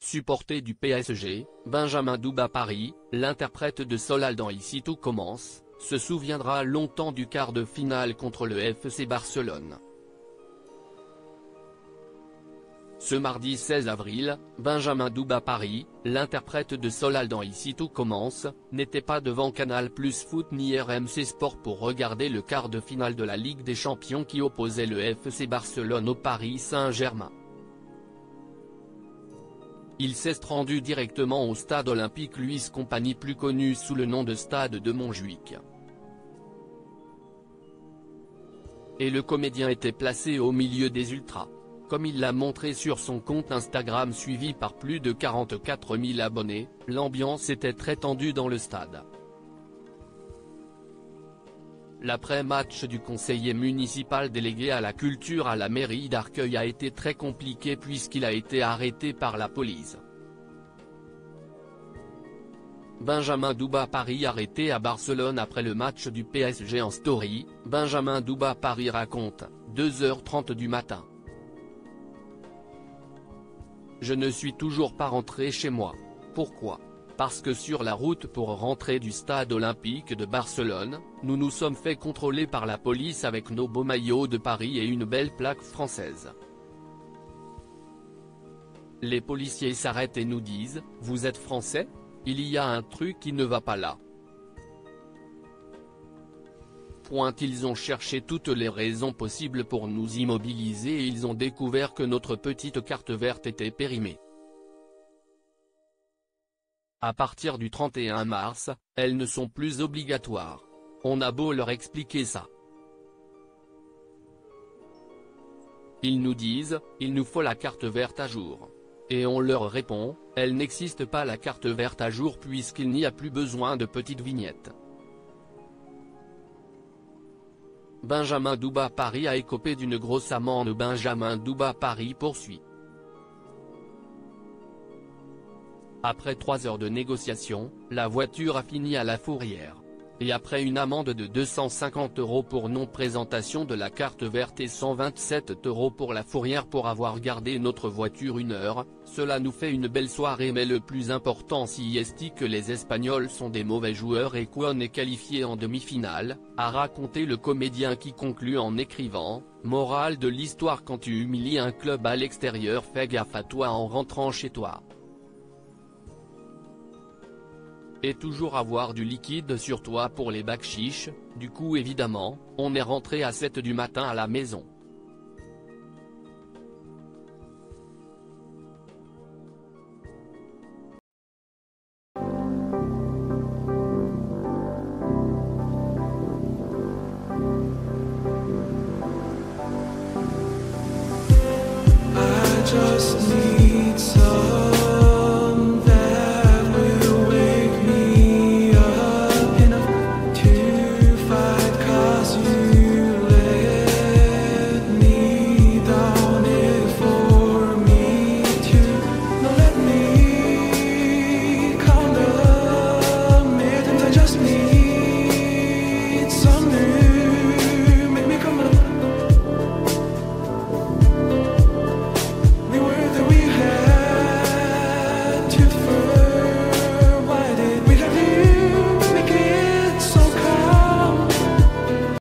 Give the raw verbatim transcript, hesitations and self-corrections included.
supporter du P S G, Benjamin Douba Paris, l'interprète de Solal dans Ici tout commence, se souviendra longtemps du quart de finale contre le F C Barcelone. Ce mardi seize avril, Benjamin Douba Paris, l'interprète de Solal dans Ici tout commence, n'était pas devant Canal plus Foot ni R M C Sport pour regarder le quart de finale de la Ligue des Champions qui opposait le F C Barcelone au Paris Saint-Germain. Il s'est rendu directement au stade olympique Louis Compagnie plus connu sous le nom de stade de Montjuïc. Et le comédien était placé au milieu des ultras. Comme il l'a montré sur son compte Instagram suivi par plus de quarante-quatre mille abonnés, l'ambiance était très tendue dans le stade. L'après-match du conseiller municipal délégué à la culture à la mairie d'Arcueil a été très compliqué puisqu'il a été arrêté par la police. Benjamin Douba Paris arrêté à Barcelone après le match du P S G en story, Benjamin Douba Paris raconte, deux heures trente du matin. Je ne suis toujours pas rentré chez moi. Pourquoi ? Parce que sur la route pour rentrer du stade olympique de Barcelone, nous nous sommes fait contrôler par la police avec nos beaux maillots de Paris et une belle plaque française. Les policiers s'arrêtent et nous disent, vous êtes français ? Il y a un truc qui ne va pas là. Point. Ils ont cherché toutes les raisons possibles pour nous immobiliser et ils ont découvert que notre petite carte verte était périmée. À partir du trente et un mars, elles ne sont plus obligatoires. On a beau leur expliquer ça. Ils nous disent, il nous faut la carte verte à jour. Et on leur répond, elle n'existe pas la carte verte à jour puisqu'il n'y a plus besoin de petites vignettes. Benjamin Douba Paris a écopé d'une grosse amende. Benjamin Douba Paris poursuit. Après trois heures de négociation, la voiture a fini à la fourrière. Et après une amende de deux cent cinquante euros pour non-présentation de la carte verte et cent vingt-sept euros pour la fourrière pour avoir gardé notre voiture une heure, cela nous fait une belle soirée mais le plus important si est que les Espagnols sont des mauvais joueurs et qu'on est qualifié en demi-finale, a raconté le comédien qui conclut en écrivant, morale de l'histoire quand tu humilies un club à l'extérieur fais gaffe à toi en rentrant chez toi. Et toujours avoir du liquide sur toi pour les bakchiches, du coup évidemment, on est rentré à sept du matin à la maison.